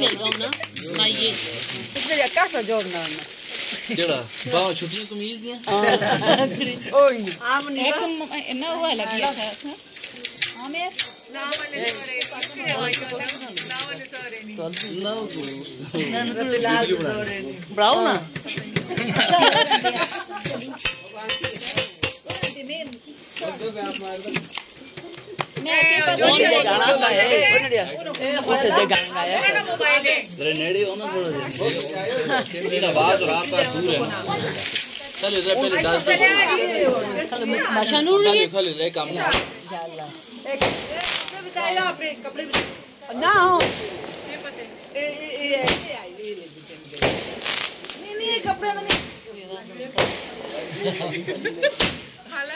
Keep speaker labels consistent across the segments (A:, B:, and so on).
A: del gonna maie
B: Stai a casa giorno.
C: Jela, बाव छुट्टियां कमीज दिया
B: ओए
D: एक ना हुआ लगी था हमें
A: brown ना
C: नेड़े होना थोड़ा मेरा आवाज रात का दूर है चलो इधर पहले 10
A: शानूर
C: चलो खोल ले काम ना
B: एक बताया आपने कपड़े ना नहीं कपड़े नहीं हाला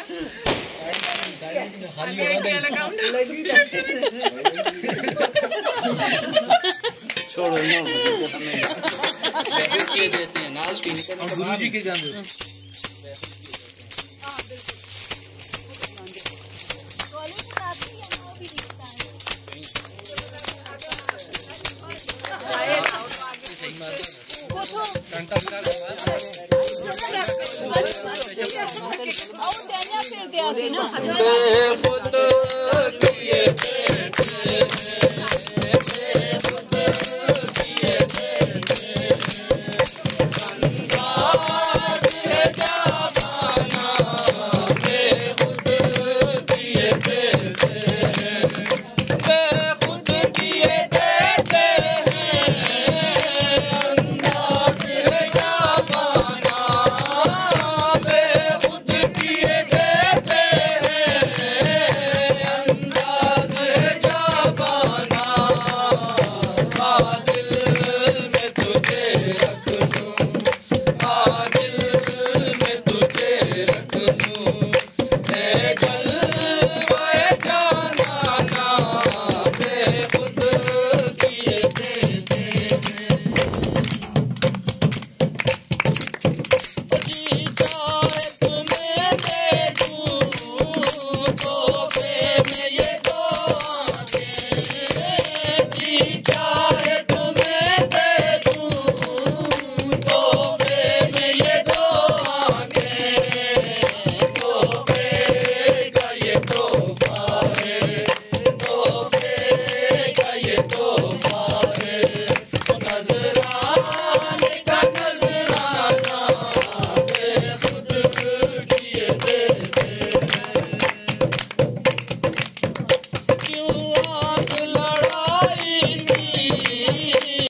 B: खाली
C: छोड़ो ना के देते हैं नाच के निकलने और गुरुजी के गाने